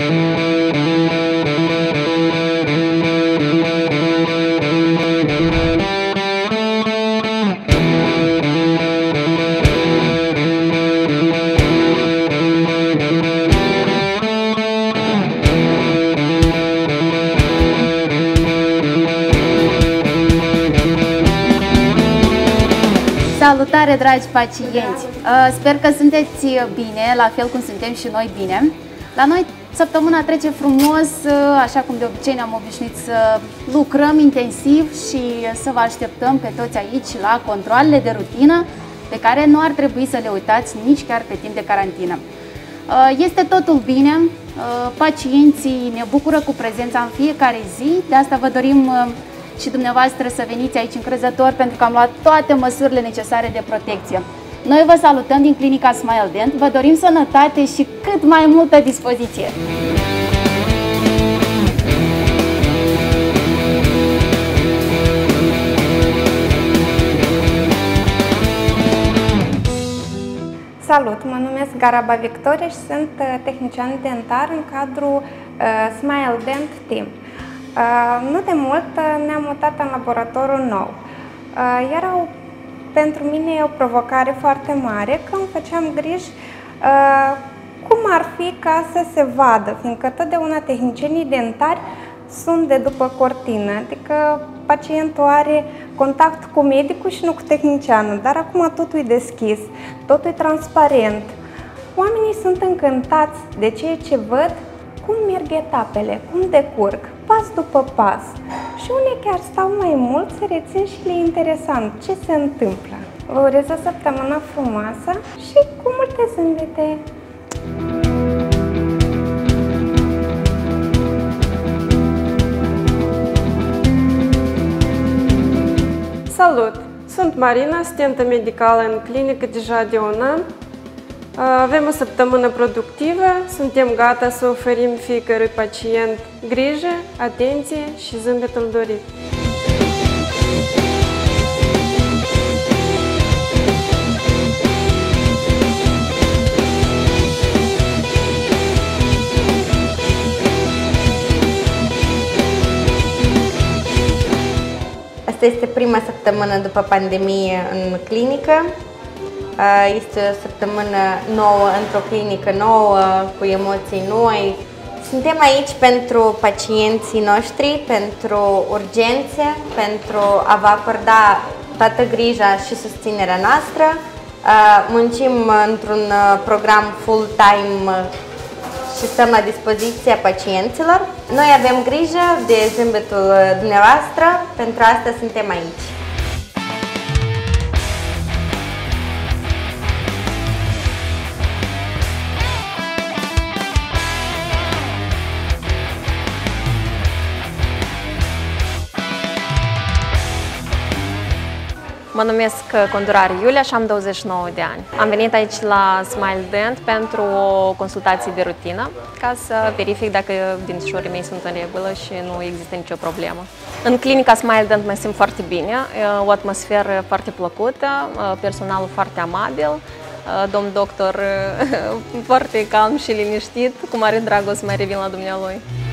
Salutare, dragi pacienți! Sper că sunteți bine, la fel cum suntem și noi bine. La noi săptămâna trece frumos, așa cum de obicei ne-am obișnuit să lucrăm intensiv și să vă așteptăm pe toți aici la controalele de rutină pe care nu ar trebui să le uitați nici chiar pe timp de carantină. Este totul bine, pacienții ne bucură cu prezența în fiecare zi, de asta vă dorim și dumneavoastră să veniți aici încrezători pentru că am luat toate măsurile necesare de protecție. Noi vă salutăm din clinica Smile Dent, vă dorim sănătate și cât mai multă dispoziție! Salut! Mă numesc Garaba Victoria și sunt tehnician dentar în cadrul Smile Dent Team. Nu de mult ne-am mutat în laboratorul nou. Era pentru mine o provocare foarte mare că îmi făceam griji cum ar fi ca să se vadă, fiindcă totdeauna tehnicienii dentari sunt de după cortină, adică pacientul are contact cu medicul și nu cu tehnicianul, dar acum totul e deschis, totul e transparent. Oamenii sunt încântați de ceea ce văd, cum merg etapele, cum decurg, pas după pas. Și unii chiar stau mai mult să rețin și le interesant ce se întâmplă. Vă urez o săptămână frumoasă și cu multe zâmbete! Salut! Sunt Marina, asistentă medicală în clinică deja de un an. Avem o săptămână productivă, suntem gata să oferim fiecărui pacient grijă, atenție și zâmbetul dorit. Asta este prima săptămână după pandemie în clinică. Este o săptămână nouă într-o clinică nouă, cu emoții noi. Suntem aici pentru pacienții noștri, pentru urgențe, pentru a vă acorda toată grija și susținerea noastră. Muncim într-un program full-time și stăm la dispoziția pacienților. Noi avem grijă de zâmbetul dumneavoastră, pentru asta suntem aici. Mă numesc Condurare Iulia și am 29 de ani. Am venit aici la Smile Dent pentru o consultație de rutină, ca să verific dacă dințișorii mei sunt în regulă și nu există nicio problemă. În clinica Smile Dent mă simt foarte bine, o atmosferă foarte plăcută, personalul foarte amabil, domn doctor foarte calm și liniștit, cu mare dragostea mai revin la dumnealui.